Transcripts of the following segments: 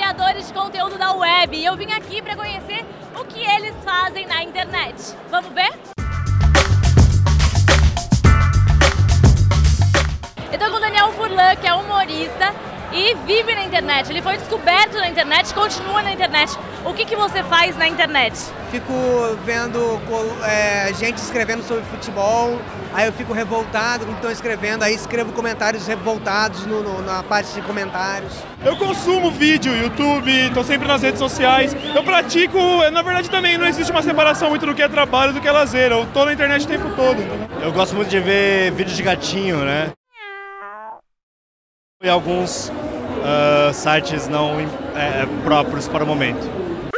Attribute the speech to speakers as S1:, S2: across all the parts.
S1: criadores de conteúdo da web e eu vim aqui para conhecer o que eles fazem na internet. Vamos ver? Eu tô com o Daniel Furlan, que é humorista e vive na internet. Ele foi descoberto na internet, continua na internet. O que você faz na internet?
S2: Fico vendo gente escrevendo sobre futebol, aí eu fico revoltado com o que estão escrevendo, aí escrevo comentários revoltados na parte de comentários.
S3: Eu consumo vídeo, YouTube, estou sempre nas redes sociais. Eu pratico, na verdade também não existe uma separação muito do que é trabalho e do que é lazer. Eu tô na internet o tempo todo. Entendeu?
S4: Eu gosto muito de ver vídeos de gatinho, né? E alguns sites não próprios para o momento.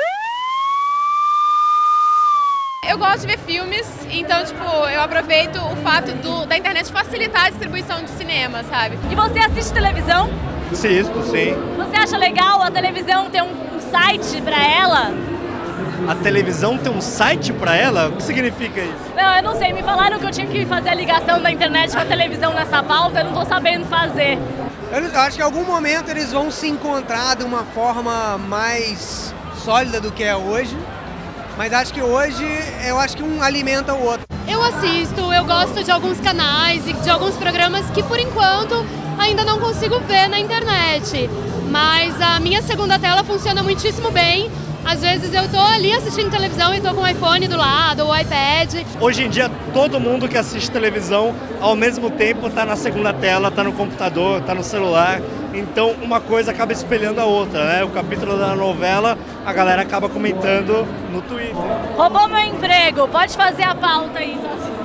S5: Eu gosto de ver filmes, então tipo, eu aproveito o fato da internet facilitar a distribuição de cinema, sabe?
S1: E você assiste televisão?
S4: Assisto, sim.
S1: Você acha legal a televisão ter um site pra ela?
S4: A televisão tem um site pra ela? O que significa isso?
S1: Não, eu não sei. Me falaram que eu tinha que fazer a ligação da internet com a televisão nessa pauta, eu não tô sabendo fazer.
S2: Eu acho que em algum momento eles vão se encontrar de uma forma mais sólida do que é hoje. Mas acho que hoje, eu acho que um alimenta o outro.
S6: Eu assisto, eu gosto de alguns canais e de alguns programas que por enquanto ainda não consigo ver na internet. Mas a minha segunda tela funciona muitíssimo bem. Às vezes eu tô ali assistindo televisão e tô com o iPhone do lado, ou o iPad.
S4: Hoje em dia todo mundo que assiste televisão ao mesmo tempo tá na segunda tela, tá no computador, tá no celular. Então uma coisa acaba espelhando a outra, né? O capítulo da novela, a galera acaba comentando no Twitter.
S1: Roubou meu emprego, pode fazer a pauta aí.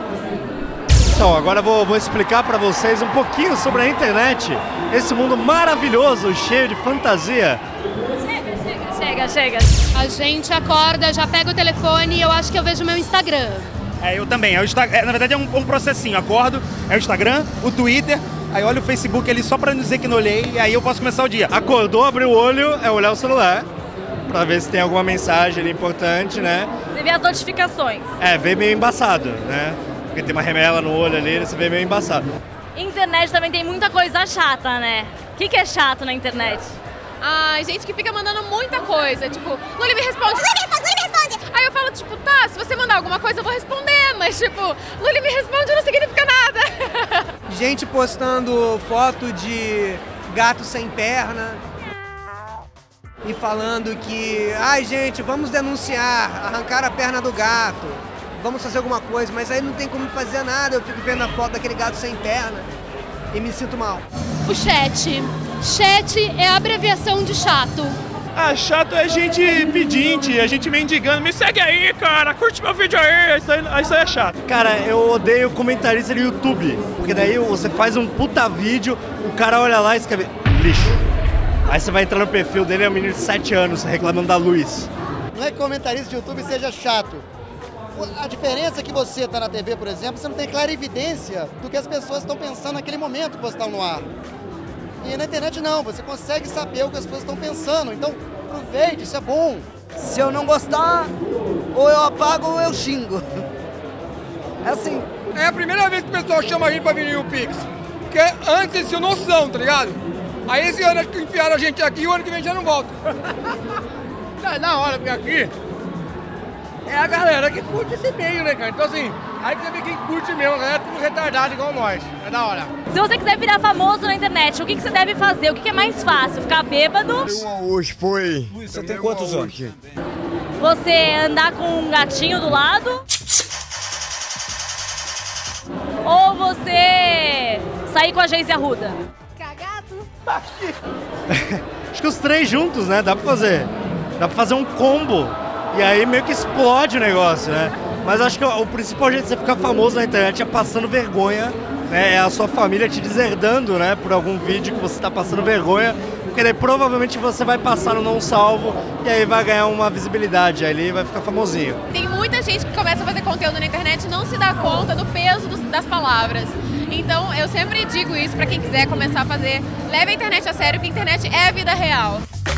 S4: Então, agora vou explicar para vocês um pouquinho sobre a internet. Esse mundo maravilhoso, cheio de fantasia.
S1: Chega.
S6: A gente acorda, já pega o telefone e eu acho que eu vejo meu Instagram.
S7: Eu também. Na verdade é um processinho. Acordo, é o Instagram, o Twitter, aí olho o Facebook ali só pra dizer que não olhei e aí eu posso começar o dia.
S4: Acordou, abriu o olho, é olhar o celular pra ver se tem alguma mensagem ali importante, né?
S1: Você vê as notificações.
S4: Vê meio embaçado, né? Porque tem uma remela no olho ali, você vê meio embaçado.
S1: Internet também tem muita coisa chata, né? O que é chato na internet?
S5: Gente que fica mandando muita coisa, tipo, Luli me responde. Aí eu falo, tipo, tá, se você mandar alguma coisa eu vou responder, mas tipo, Luli me responde não significa nada.
S2: Gente postando foto de gato sem perna e falando que, gente, vamos denunciar, arrancar a perna do gato, vamos fazer alguma coisa, mas aí não tem como fazer nada, eu fico vendo a foto daquele gato sem perna e me sinto mal.
S6: O chat. Chat é a abreviação de chato.
S3: Chato é gente pedinte, a gente mendigando. Me segue aí, cara, curte meu vídeo aí. Isso aí é chato.
S4: Cara, eu odeio comentarista do YouTube, porque daí você faz um puta vídeo, o cara olha lá e escreve lixo. Aí você vai entrar no perfil dele, é um menino de 7 anos reclamando da luz.
S8: Não é que comentarista de YouTube seja chato. A diferença é que você está na TV, por exemplo, você não tem clara evidência do que as pessoas estão pensando naquele momento que você está no ar. E na internet não, você consegue saber o que as pessoas estão pensando, então aproveite, isso é bom.
S9: Se eu não gostar, ou eu apago ou eu xingo. É assim.
S10: É a primeira vez que o pessoal chama a gente pra vir no Pix, porque antes eles tinham noção, tá ligado? Aí esse ano que enfiaram a gente aqui, o ano que vem já não volta. É da hora, porque aqui é a galera que curte esse meio, né, cara? Então assim, aí você vê quem curte mesmo, a galera é tudo retardado igual nós, é da hora.
S1: Se você quiser virar famoso na internet, o que você deve fazer? O que é mais fácil? Ficar bêbado?
S11: Hoje foi.
S12: Você tem quantos anos?
S1: Você andar com um gatinho do lado? Ou você sair com a agência Arruda?
S6: Cagado?
S4: Acho que os três juntos, né? Dá pra fazer. Dá pra fazer um combo. E aí meio que explode o negócio, né? Mas acho que o principal jeito de você ficar famoso na internet é passando vergonha, né? É a sua família te deserdando, né? Por algum vídeo que você tá passando vergonha. Porque daí provavelmente você vai passar no não salvo e aí vai ganhar uma visibilidade, aí ele vai ficar famosinho.
S5: Tem muita gente que começa a fazer conteúdo na internet e não se dá conta do peso das palavras. Então eu sempre digo isso pra quem quiser começar a fazer. Leve a internet a sério, que a internet é a vida real.